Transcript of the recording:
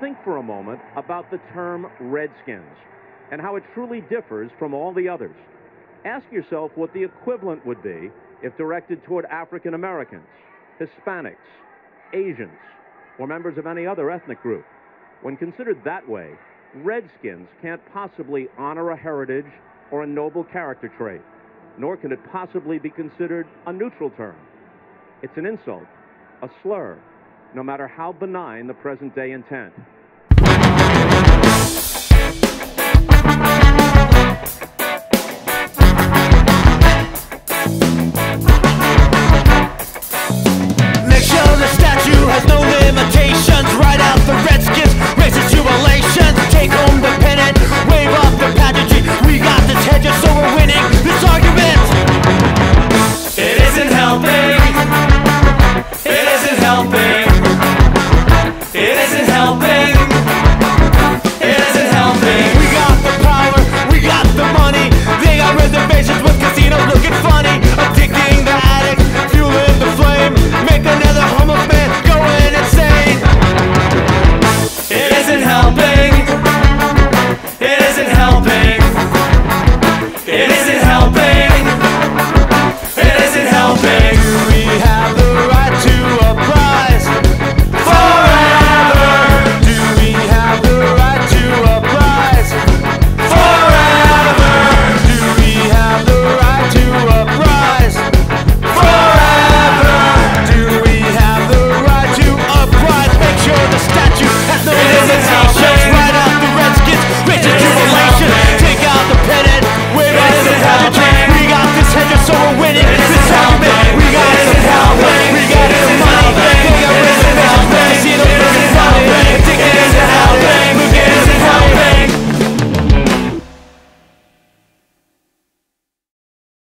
think for a moment about the term Redskins and how it truly differs from all the others. Ask yourself what the equivalent would be if directed toward African Americans, Hispanics, Asians, or members of any other ethnic group. When considered that way, Redskins can't possibly honor a heritage or a noble character trait, nor can it possibly be considered a neutral term. It's an insult, a slur, no matter how benign the present-day intent.